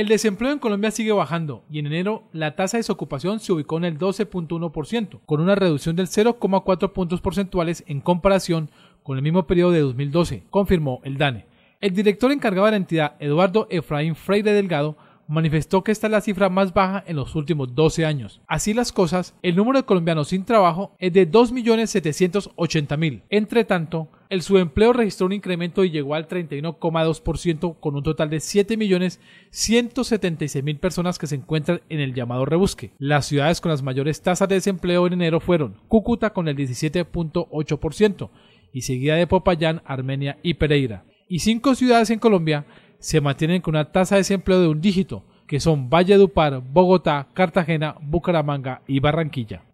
El desempleo en Colombia sigue bajando y en enero la tasa de desocupación se ubicó en el 12.1%, con una reducción del 0,4 puntos porcentuales en comparación con el mismo periodo de 2012, confirmó el DANE. El director encargado de la entidad, Eduardo Efraín Freire Delgado, manifestó que esta es la cifra más baja en los últimos 12 años. Así las cosas, el número de colombianos sin trabajo es de 2.780.000. Entre tanto, el subempleo registró un incremento y llegó al 31,2% con un total de 7.176.000 personas que se encuentran en el llamado rebusque. Las ciudades con las mayores tasas de desempleo en enero fueron Cúcuta con el 17.8% y seguida de Popayán, Armenia y Pereira. Y 5 ciudades en Colombia se mantienen con una tasa de desempleo de un dígito, que son Valledupar, Bogotá, Cartagena, Bucaramanga y Barranquilla.